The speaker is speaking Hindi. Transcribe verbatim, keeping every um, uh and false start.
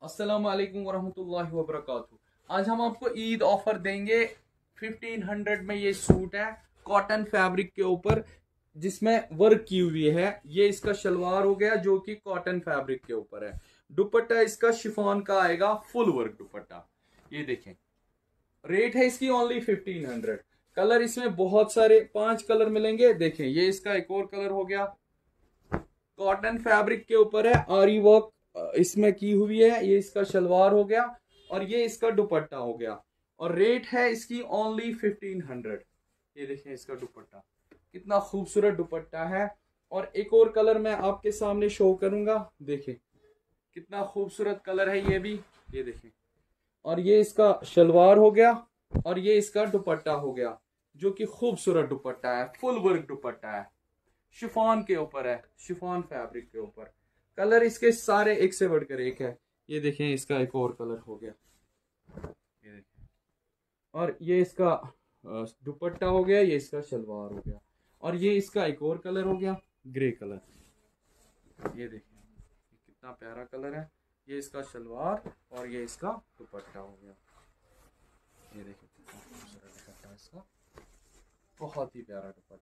अस्सलाम वालेकुम वरहमतुल्लाहि वबरकातुहू। आज हम आपको ईद ऑफर देंगे। फिफ्टीन हंड्रेड में ये सूट है कॉटन फैब्रिक के ऊपर जिसमें वर्क की हुई है। ये इसका शलवार हो गया जो कि कॉटन फैब्रिक के ऊपर है। दुपट्टा इसका शिफॉन का आएगा, फुल वर्क दुपट्टा। ये देखें, रेट है इसकी ओनली फिफ्टीन हंड्रेड। कलर इसमें बहुत सारे, पांच कलर मिलेंगे। देखें, ये इसका एक और कलर हो गया, कॉटन फैब्रिक के ऊपर है, आरी वर्क इसमें की हुई है। ये इसका शलवार हो गया और ये इसका दुपट्टा हो गया और रेट है इसकी ओनली फिफ्टीन हंड्रेड। ये देखें इसका दुपट्टा, कितना खूबसूरत दुपट्टा है। और एक और कलर मैं आपके सामने शो करूंगा। देखें कितना खूबसूरत कलर है ये भी। ये देखें, और ये इसका शलवार हो गया और ये इसका दुपट्टा हो गया जो कि खूबसूरत दुपट्टा है, फुल वर्क दुपट्टा है, शिफॉन के ऊपर है, शिफॉन फैब्रिक के ऊपर। कलर इसके सारे एक से बढ़कर एक है। ये देखें, इसका एक और कलर हो गया, ये देखें, और ये इसका दुपट्टा हो गया, ये इसका शलवार हो गया और ये इसका एक और कलर हो गया, ग्रे कलर। ये देखें कितना प्यारा कलर है। ये इसका शलवार और ये इसका दुपट्टा हो गया। ये देखिए कितना खूबसूरत दुपट्टा इसका, बहुत ही प्यारा दुपट्टा।